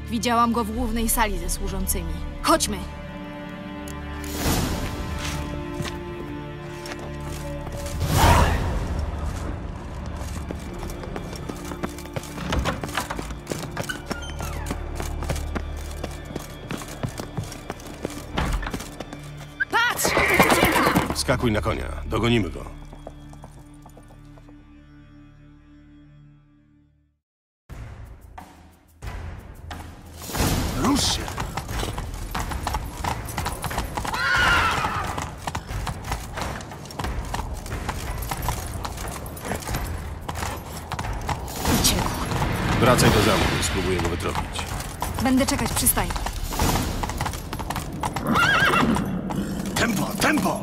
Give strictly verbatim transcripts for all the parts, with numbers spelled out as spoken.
Widziałam go w głównej sali ze służącymi. Chodźmy! Patrz! Ucieka! Skakuj na konia. Dogonimy go. Rusz się! Uciekł. Wracaj do zamku. Spróbuję go wytropić. Będę czekać przy stajni. Tempo! Tempo!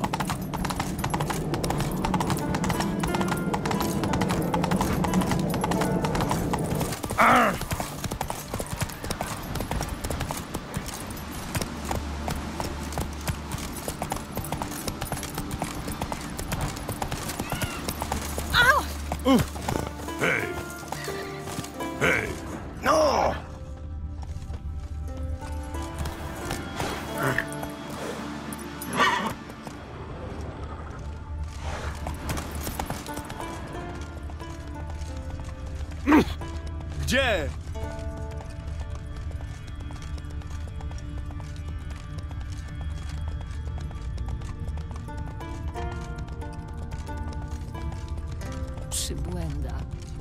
Hej! Hej! No! Gdzie? Przybłęda.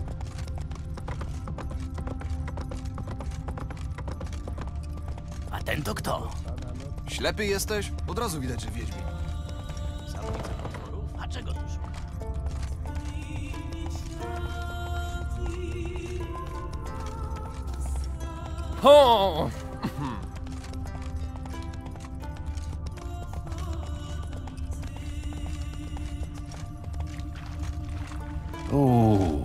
A ten to kto? Ślepy jesteś? Od razu widać, że wiedźmin. Zabójca potworów? A czego tu szuka? Ho! Uuu.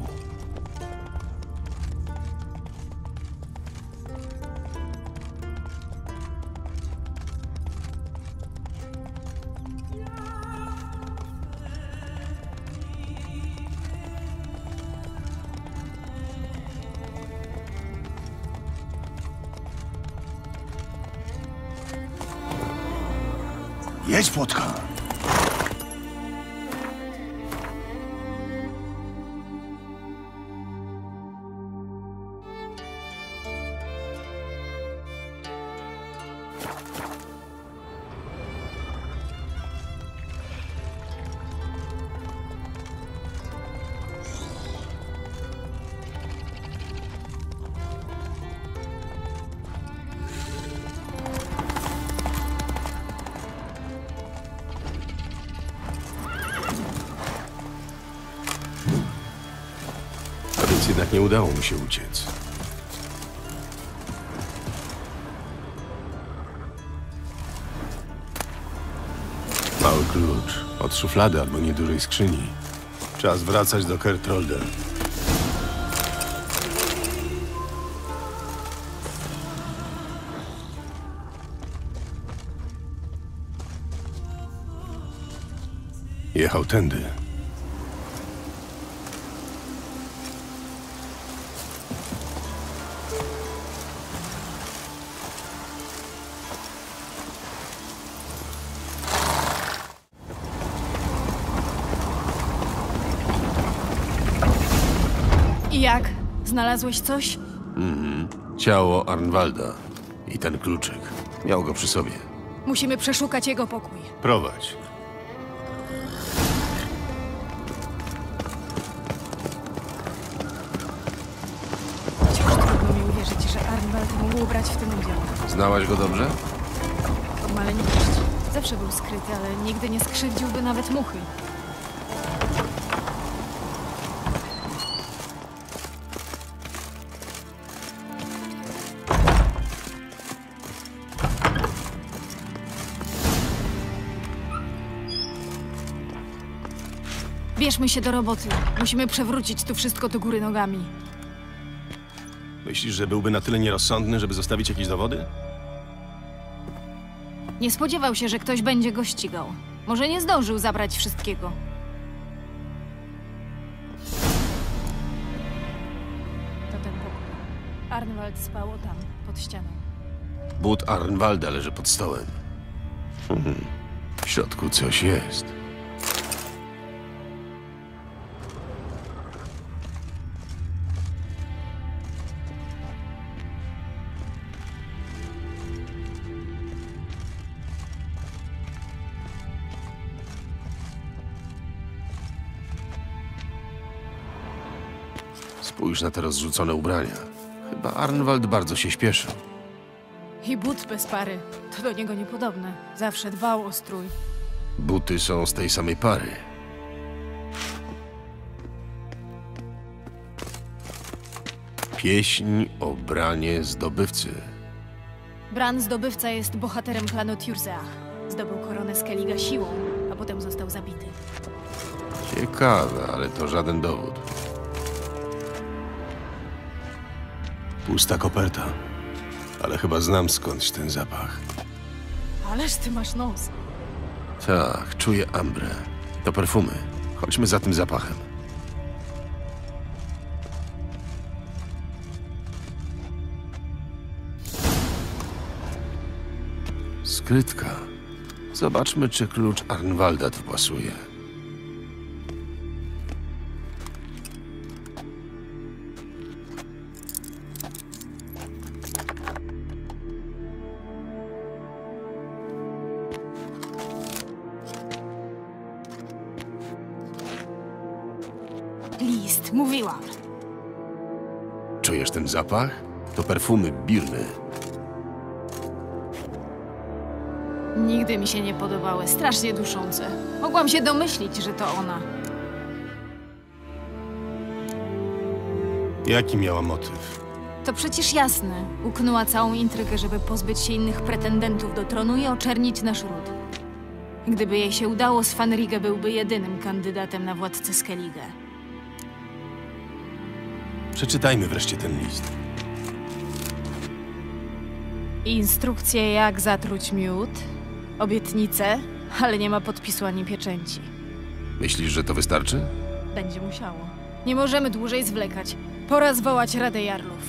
Jedź, płotka! A więc jednak nie udało mu się uciec. Mały klucz od szuflady albo niedużej skrzyni. Czas wracać do Kertrolde. Jechał tędy. I jak? Znalazłeś coś? Mhm. Ciało Arnwalda i ten kluczyk. Miał go przy sobie. Musimy przeszukać jego pokój. Prowadź. Wciąż trudno mi uwierzyć, że Arnwald mógł brać w tym udział. Znałaś go dobrze? To maleńkość. Zawsze był skryty, ale nigdy nie skrzywdziłby nawet muchy. Bierzmy się do roboty. Musimy przewrócić tu wszystko do góry nogami. Myślisz, że byłby na tyle nierozsądny, żeby zostawić jakieś dowody? Nie spodziewał się, że ktoś będzie go ścigał. Może nie zdążył zabrać wszystkiego. To ten pokój. Arnwald spał tam, pod pod ścianą. But Arnwalda leży pod stołem. Hmm. W środku coś jest. Spójrz na te rozrzucone ubrania. Chyba Arnwald bardzo się śpieszył. I but bez pary. To do niego niepodobne. Zawsze dbał o strój. Buty są z tej samej pary. Pieśń o Branie zdobywcy. Bran zdobywca jest bohaterem klanu Tjurseach. Zdobył koronę Skelliga siłą, a potem został zabity. Ciekawe, ale to żaden dowód. Pusta koperta. Ale chyba znam skądś ten zapach. Ależ ty masz nos. Tak, czuję ambrę. To perfumy. Chodźmy za tym zapachem. Skrytka. Zobaczmy, czy klucz Arnwalda tu pasuje. List, mówiłam. Czujesz ten zapach? To perfumy Birny. Nigdy mi się nie podobały, strasznie duszące. Mogłam się domyślić, że to ona. Jaki miała motyw? To przecież jasne. Uknęła całą intrygę, żeby pozbyć się innych pretendentów do tronu i oczernić nasz ród. Gdyby jej się udało, Svanrige byłby jedynym kandydatem na władcę Skellige. Przeczytajmy wreszcie ten list. Instrukcje, jak zatruć miód, obietnice, ale nie ma podpisu ani pieczęci. Myślisz, że to wystarczy? Będzie musiało. Nie możemy dłużej zwlekać. Pora zwołać Radę Jarlów.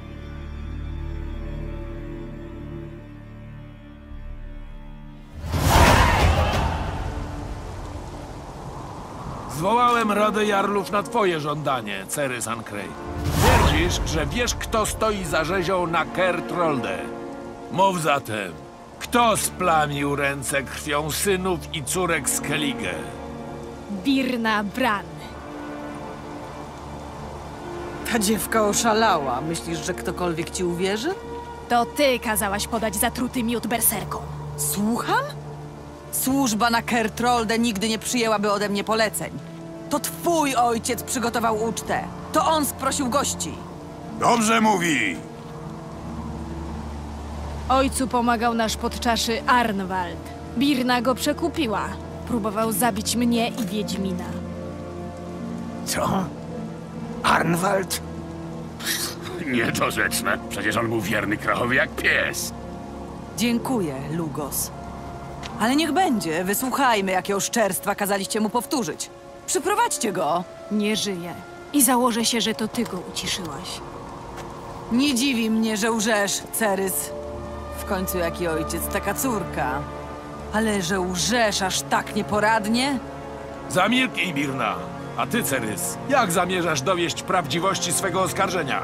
Zwołałem Radę Jarlów na twoje żądanie, Cerys Ancrate. Twierdzisz, że wiesz, kto stoi za rzezią na Caer Trolde. Mów zatem, kto splamił ręce krwią synów i córek Skellige? Birna Bran. Ta dziewka oszalała. Myślisz, że ktokolwiek ci uwierzy? To ty kazałaś podać zatruty miód berserkom. Słucham? Służba na Caer Trolde nigdy nie przyjęłaby ode mnie poleceń. To twój ojciec przygotował ucztę. To on sprosił gości. Dobrze mówi! Ojcu pomagał nasz podczaszy Arnwald. Birna go przekupiła. Próbował zabić mnie i Wiedźmina. Co? Arnwald? Niedorzeczne. Przecież on był wierny Krachowi jak pies. Dziękuję, Lugos. Ale niech będzie. Wysłuchajmy, jakie oszczerstwa kazaliście mu powtórzyć. Przyprowadźcie go. Nie żyje. I założę się, że to ty go uciszyłaś. Nie dziwi mnie, że łżesz, Cerys. W końcu jaki ojciec, taka córka. Ale że łżesz aż tak nieporadnie? Zamilknij, Birna. A ty, Cerys, jak zamierzasz dowieść prawdziwości swego oskarżenia?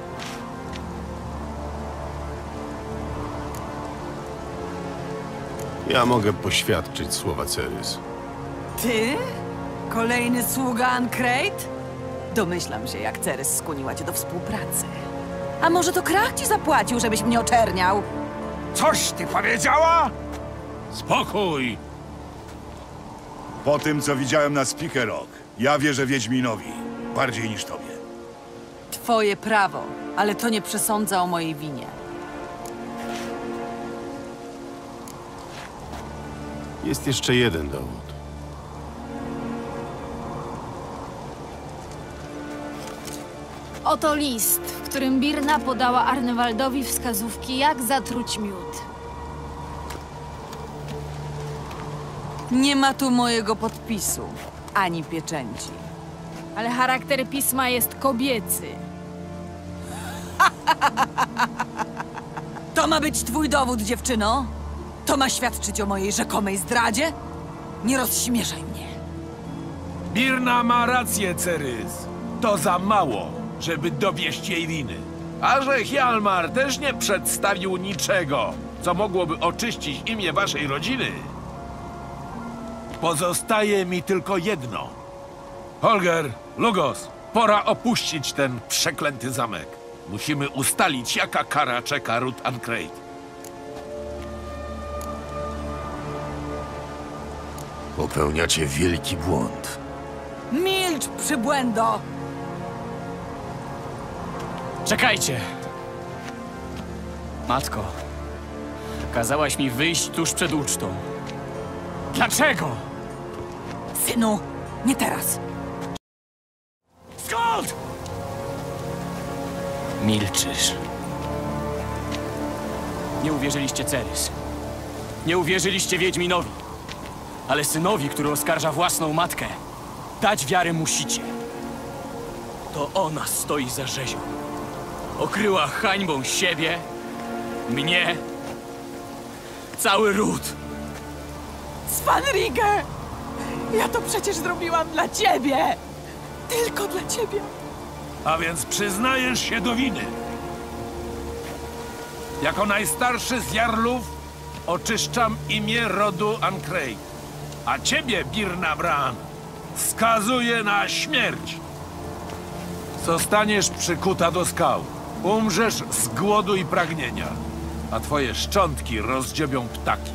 Ja mogę poświadczyć słowa Cerys. Ty? Kolejny sługa Ancrate? Domyślam się, jak Cerys skłoniła cię do współpracy. A może to Krach ci zapłacił, żebyś mnie oczerniał? Coś ty powiedziała? Spokój! Po tym, co widziałem na Speaker Rock, ja wierzę Wiedźminowi. Bardziej niż tobie. Twoje prawo, ale to nie przesądza o mojej winie. Jest jeszcze jeden dowód. Oto list, w którym Birna podała Arnwaldowi wskazówki, jak zatruć miód. Nie ma tu mojego podpisu, ani pieczęci. Ale charakter pisma jest kobiecy. To ma być twój dowód, dziewczyno? To ma świadczyć o mojej rzekomej zdradzie? Nie rozśmieszaj mnie. Birna ma rację, Cerys. To za mało, żeby dowieść jej winy. A że Hjalmar też nie przedstawił niczego, co mogłoby oczyścić imię waszej rodziny, pozostaje mi tylko jedno. Holger, Lugos, pora opuścić ten przeklęty zamek. Musimy ustalić, jaka kara czeka ród Ancreit. Popełniacie wielki błąd. Milcz, przybłędo! Czekajcie! Matko, kazałaś mi wyjść tuż przed ucztą. Dlaczego? Synu, nie teraz. Skąd? Milczysz. Nie uwierzyliście Cerys. Nie uwierzyliście Wiedźminowi. Ale synowi, który oskarża własną matkę, dać wiarę musicie. To ona stoi za rzezią. Okryła hańbą siebie, mnie, cały ród. Svanrige! Ja to przecież zrobiłam dla ciebie! Tylko dla ciebie! A więc przyznajesz się do winy. Jako najstarszy z Jarlów oczyszczam imię rodu Ancreit. A ciebie, Birna Bran, skazuję na śmierć. Zostaniesz przykuta do skał. Umrzesz z głodu i pragnienia, a twoje szczątki rozdziobią ptaki.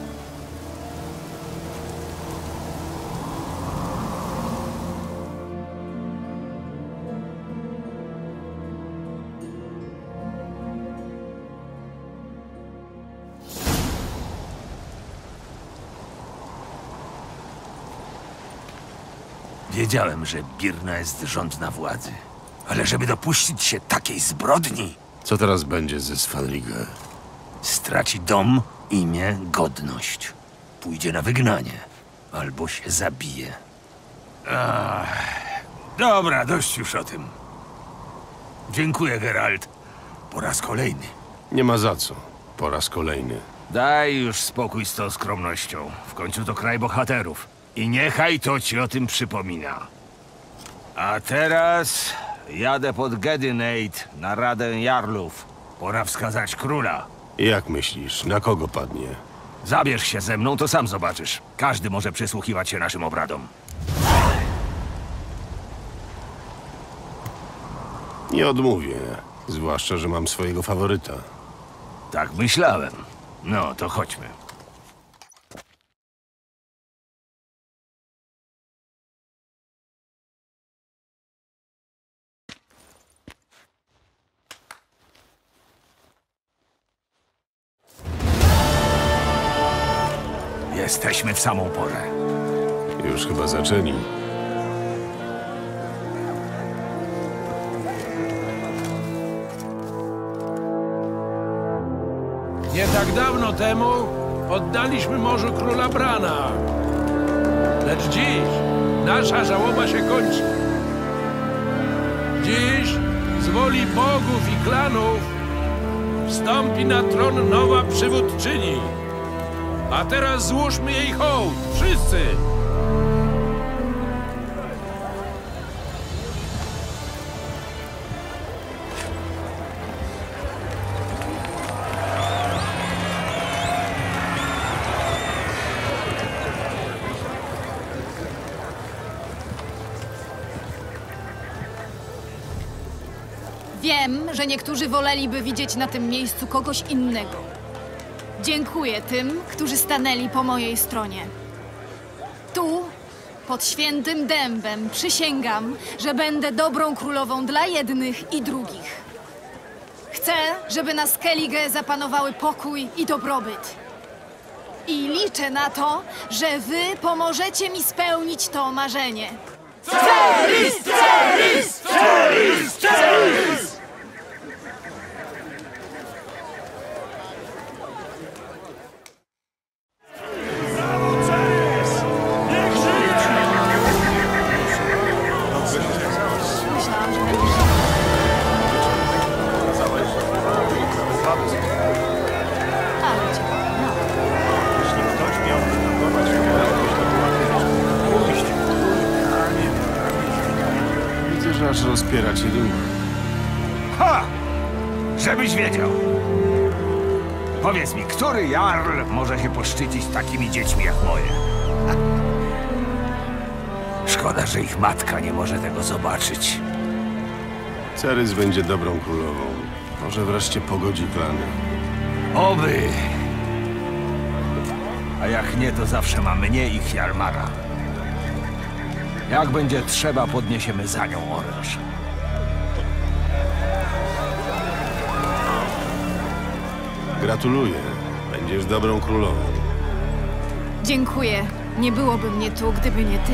Wiedziałem, że Birna jest żądna władzy. Ale żeby dopuścić się takiej zbrodni, Co teraz będzie ze Svanrige? straci dom, imię, godność. Pójdzie na wygnanie. Albo się zabije. Ach, dobra, dość już o tym. Dziękuję, Geralt. Po raz kolejny. Nie ma za co. Po raz kolejny. Daj już spokój z tą skromnością. W końcu to kraj bohaterów. I niechaj to ci o tym przypomina. A teraz jadę pod Gedynate na Radę Jarlów. Pora wskazać króla. Jak myślisz, na kogo padnie? Zabierz się ze mną, to sam zobaczysz. Każdy może przysłuchiwać się naszym obradom. Nie odmówię. Zwłaszcza, że mam swojego faworyta. Tak myślałem. No, to chodźmy. Jesteśmy w samą porę. Już chyba zaczęli. Nie tak dawno temu oddaliśmy morzu króla Brana. Lecz dziś nasza żałoba się kończy. Dziś z woli bogów i klanów wstąpi na tron nowa przywódczyni. A teraz złóżmy jej hołd, wszyscy! Wiem, że niektórzy woleliby widzieć na tym miejscu kogoś innego. Dziękuję tym, którzy stanęli po mojej stronie. Tu, pod świętym dębem, przysięgam, że będę dobrą królową dla jednych i drugich. Chcę, żeby na Skellige zapanowały pokój i dobrobyt. I liczę na to, że wy pomożecie mi spełnić to marzenie. Cerys! Cerys! Cerys! Cerys! Myślałam, że będziesz... Widzę, że aż rozpiera cię duma. Ha! Żebyś wiedział. Powiedz mi, który jarl może się poszczycić takimi dziećmi jak moje? Szkoda, że ich matka nie może tego zobaczyć. Cerys będzie dobrą królową. Może wreszcie pogodzi klany. Oby. A jak nie, to zawsze ma mnie i Hjalmara. Jak będzie trzeba, podniesiemy za nią oręż. Gratuluję. Będziesz dobrą królową. Dziękuję. Nie byłoby mnie tu, gdyby nie ty.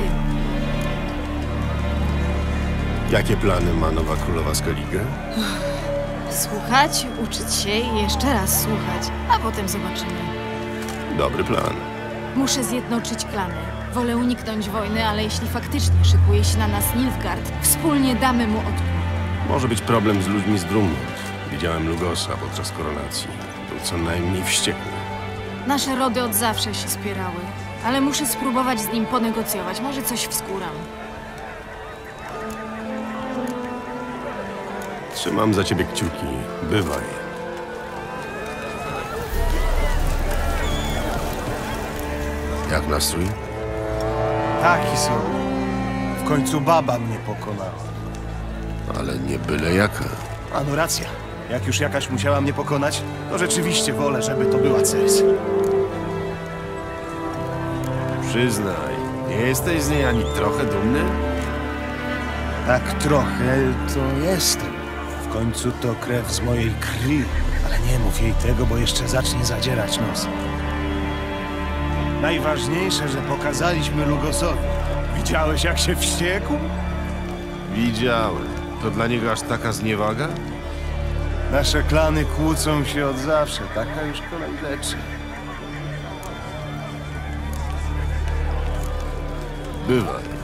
Jakie plany ma nowa królowa Skellige? Słuchać, uczyć się i jeszcze raz słuchać, a potem zobaczymy. Dobry plan. Muszę zjednoczyć klany. Wolę uniknąć wojny, ale jeśli faktycznie szykuje się na nas Nilfgaard, wspólnie damy mu odpór. Może być problem z ludźmi z Drummond. Widziałem Lugosa podczas koronacji. Był co najmniej wściekły. Nasze rody od zawsze się spierały, ale muszę spróbować z nim ponegocjować. Może coś wskóram. Trzymam za ciebie kciuki. Bywaj. Jak nastrój? Taki sobie. W końcu baba mnie pokonała. Ale nie byle jaka. A no racja. Jak już jakaś musiała mnie pokonać, to rzeczywiście wolę, żeby to była Cerys. Przyznaj, nie jesteś z niej ani trochę dumny? Tak trochę to jestem. W końcu to krew z mojej krwi. Ale nie mów jej tego, bo jeszcze zacznie zadzierać nos. Najważniejsze, że pokazaliśmy Lugosowi. Widziałeś, jak się wściekł? Widziałem. To dla niego aż taka zniewaga? Nasze klany kłócą się od zawsze. Taka już kolej leczy. Bywaj.